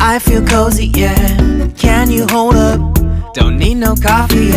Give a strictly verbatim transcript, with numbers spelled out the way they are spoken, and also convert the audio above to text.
I feel cozy, yeah. Can you hold up? Don't need no coffee.